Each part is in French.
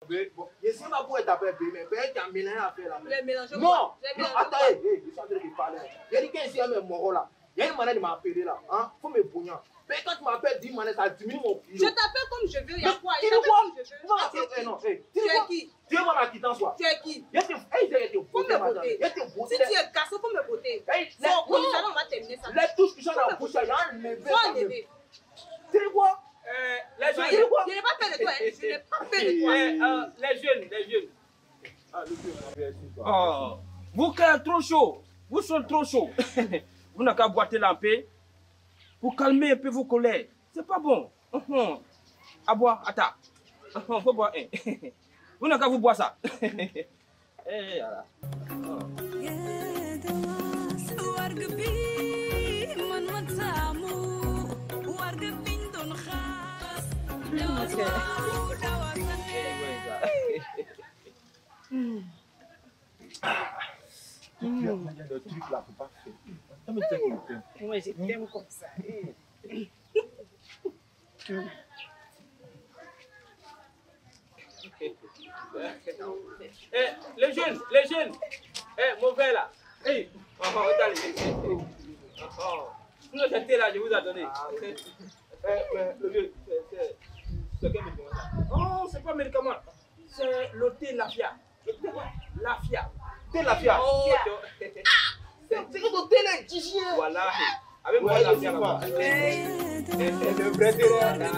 Bon, je sais pas pourquoi t'appelles B, mais peut-être qu'il y a un mélange à faire là. Je l'ai mélangé. Non, attends, je suis en train de parler. Il y a quelqu'un ici, un moro là. Il y a une manière de m'appeler là. Hein? Faut me pogner. Mais quand tu m'appelles 10 manières, ça diminue mon kilo. Je t'appelle comme je veux, il y a quoi? Tu veux quoi? Tu es qui? Tu veux voir ma quittance, quoi? Tu es qui? Il y a te botter, madame. Il y a te botter. Si tu es garçon, faut me botter. On va terminer ça. Les touches qui sont dans la bouche, il y a un levé. Faut enlever. Tu veux quoi? Les jeunes. Je n'ai pas fait de toi, je n'ai pas fait de toi. Les jeunes. Ah, le vieux, oh, vous qui êtes trop chaud, vous êtes trop chaud. Vous n'avez qu'à boiter la paix pour calmer un peu vos colères. C'est pas bon. À boire, attends. Faut boire un. Vous n'avez qu'à vous boire ça. Eh, voilà. Le truc là, faut pas faire. Moi, je t'aime comme ça. Les jeunes. Mauvais là. Hey, sinon j'étais là, je vous ai donné. Le vieux, c'est quel médicament ça? Oh, c'est pas un médicament. C'est le thé Lafia. Le thé Lafia. Thé Lafia. Oh, c'est que le thé là, Gigi. Voilà. Avec moi Lafia là-bas. Le vrai thé là.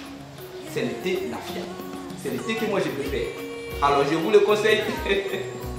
C'est le thé Lafia. C'est le thé que moi je préfère. Alors je vous le conseille.